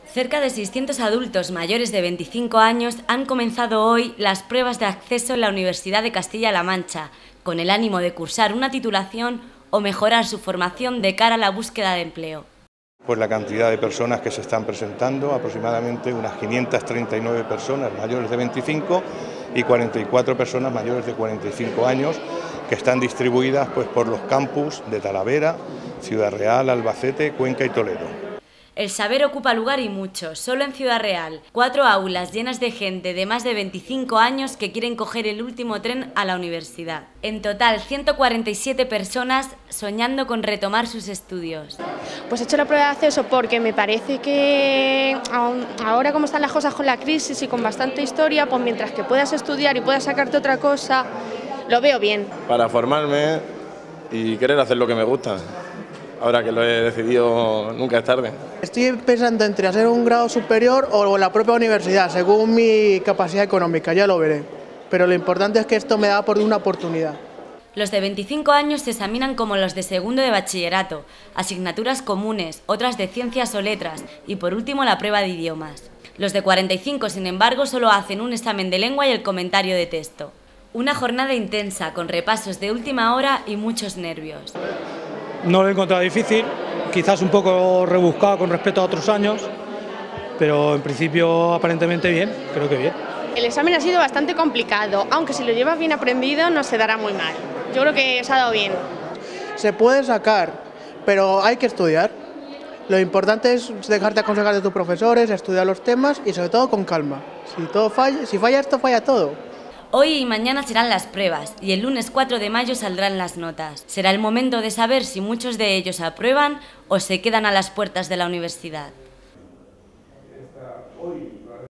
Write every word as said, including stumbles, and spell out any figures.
Cerca de seiscientos adultos mayores de veinticinco años han comenzado hoy las pruebas de acceso en la Universidad de Castilla-La Mancha, con el ánimo de cursar una titulación o mejorar su formación de cara a la búsqueda de empleo. Pues la cantidad de personas que se están presentando, aproximadamente unas quinientas treinta y nueve personas mayores de veinticinco y cuarenta y cuatro personas mayores de cuarenta y cinco años, que están distribuidas pues, por los campus de Talavera, Ciudad Real, Albacete, Cuenca y Toledo. El saber ocupa lugar y mucho. Solo en Ciudad Real, cuatro aulas llenas de gente de más de veinticinco años que quieren coger el último tren a la universidad. En total, ciento cuarenta y siete personas soñando con retomar sus estudios. Pues he hecho la prueba de acceso porque me parece que ahora como están las cosas con la crisis y con bastante historia, pues mientras que puedas estudiar y puedas sacarte otra cosa, lo veo bien. Para formarme y querer hacer lo que me gusta. Ahora que lo he decidido, nunca es tarde. Estoy pensando entre hacer un grado superior o la propia universidad, según mi capacidad económica, ya lo veré. Pero lo importante es que esto me da por una oportunidad. Los de veinticinco años se examinan como los de segundo de bachillerato, asignaturas comunes, otras de ciencias o letras y por último la prueba de idiomas. Los de cuarenta y cinco, sin embargo, solo hacen un examen de lengua y el comentario de texto. Una jornada intensa, con repasos de última hora y muchos nervios. No lo he encontrado difícil, quizás un poco rebuscado con respecto a otros años, pero en principio aparentemente bien, creo que bien. El examen ha sido bastante complicado, aunque si lo llevas bien aprendido no se dará muy mal. Yo creo que se ha dado bien. Se puede sacar, pero hay que estudiar. Lo importante es dejarte aconsejar de tus profesores, estudiar los temas y sobre todo con calma. Si todo falla, si falla esto, falla todo. Hoy y mañana serán las pruebas y el lunes cuatro de mayo saldrán las notas. Será el momento de saber si muchos de ellos aprueban o se quedan a las puertas de la universidad.